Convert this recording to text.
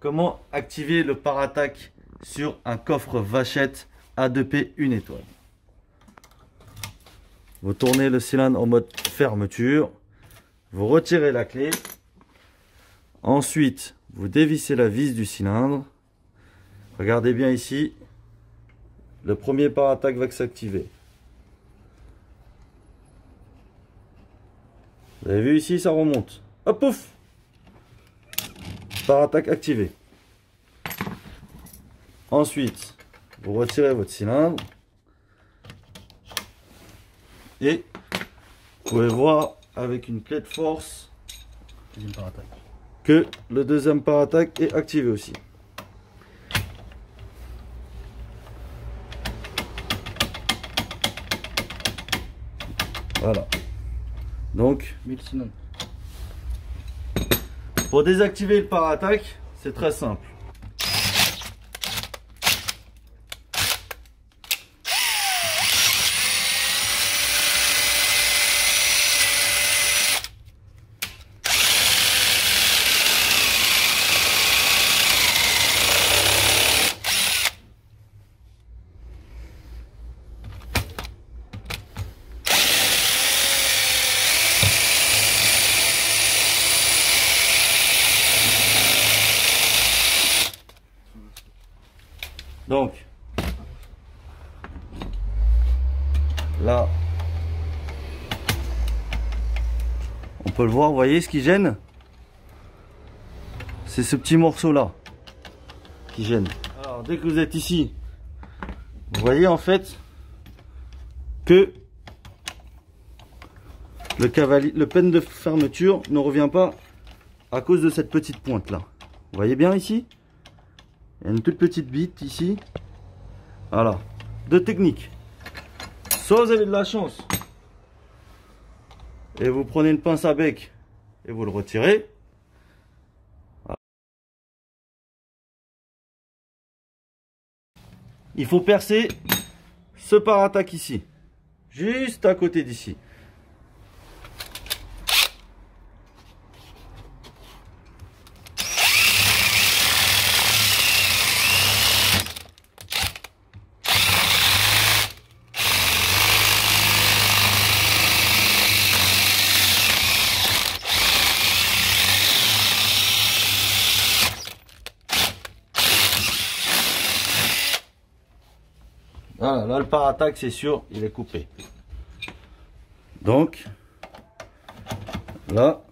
comment activer le para-attaque sur un coffre vachette A2P 1 étoile. Vous tournez le cylindre en mode fermeture, vous retirez la clé, ensuite vous dévissez la vis du cylindre. Regardez bien ici, le premier para-attaque va s'activer. Vous avez vu ici, ça remonte. Hop, pouf! Para-attaque activé. Ensuite, vous retirez votre cylindre. Et vous pouvez voir avec une clé de force que le deuxième para-attaque est activé aussi. Voilà. Donc, pour désactiver le para-attaque, c'est très simple. Donc, là, on peut le voir, vous voyez ce qui gêne? C'est ce petit morceau là qui gêne. Alors, dès que vous êtes ici, vous voyez en fait que le pen de fermeture ne revient pas à cause de cette petite pointe là. Vous voyez bien ici? Il y a une toute petite bite ici. Voilà. Deux techniques. Soit vous avez de la chance et vous prenez une pince à bec et vous le retirez. Voilà. Il faut percer ce para-attaque ici. Juste à côté d'ici. Voilà, là le para-attaque c'est sûr, il est coupé. Donc, là,